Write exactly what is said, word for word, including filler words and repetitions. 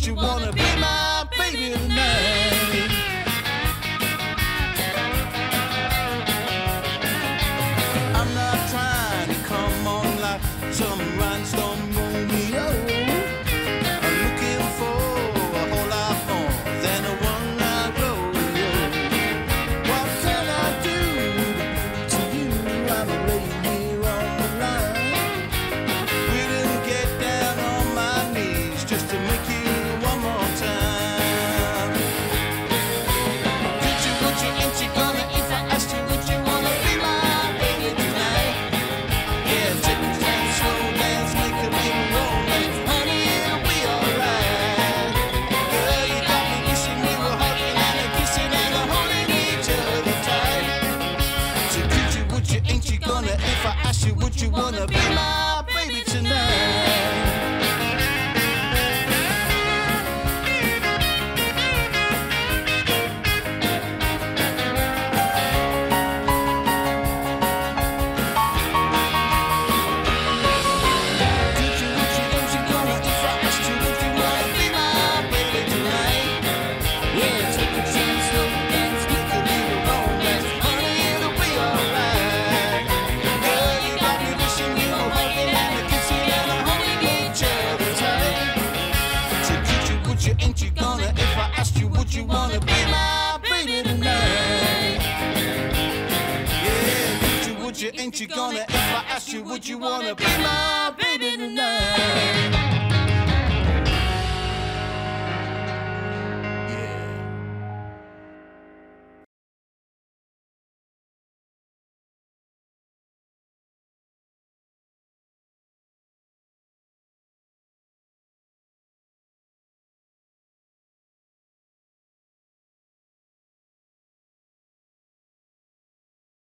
you wanna be my baby tonight? I'm not trying to come on like some rhinestone Romeo. I'm looking for a whole lot more than a one-night rodeo. What can I do to you? I'm laying here on the line. Willing to get down on my knees just to make you one more time. Could you, would you, ain't you gonna, if I asked you, would you wanna be my baby tonight? Yeah, take a chance, slow dance, make a little romance. Honey, it'll be alright. Girl, you got me wishing we were hugging and a kissing and a holding each other tight. So could you, would you, ain't you gonna, if I asked you, would you wanna be my baby tonight? Ain't you gonna, if I asked you, would you wanna be my baby tonight? Yeah, would you, would you, ain't you gonna, if I asked you, would you wanna be my baby tonight?